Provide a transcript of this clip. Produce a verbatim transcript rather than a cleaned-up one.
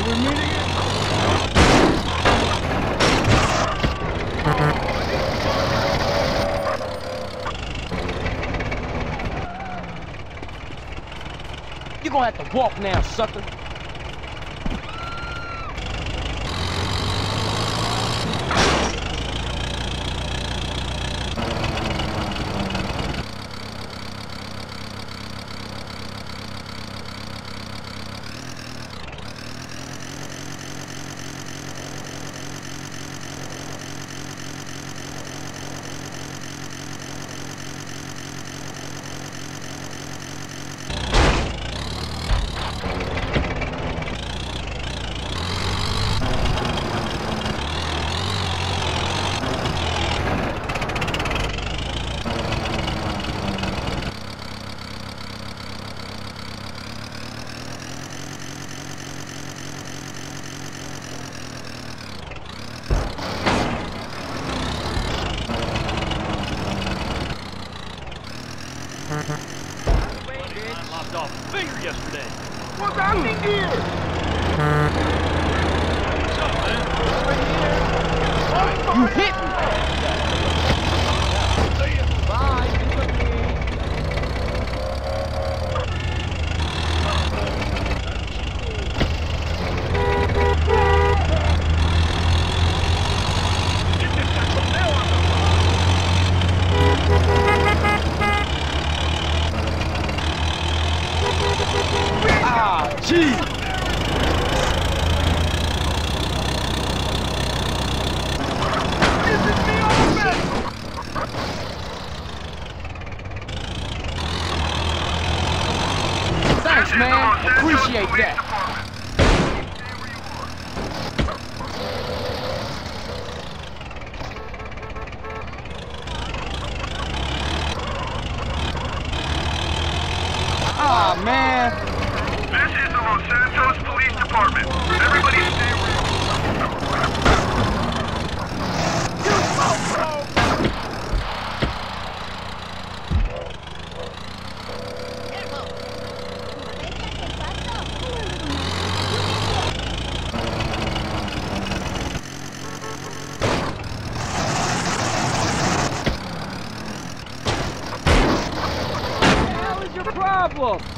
You're gonna have to walk now, sucker. I lopped off a finger yesterday. What's happening here? What's up, man? You hit me! See ya. Bye, be with me. Get this guy from there on the Ah, jeez! This is me on the bed! Thanks, man. Appreciate that. Ah, man. This is the Los Santos Police Department. Everybody stay where you smoke, bro! What the hell is your problem?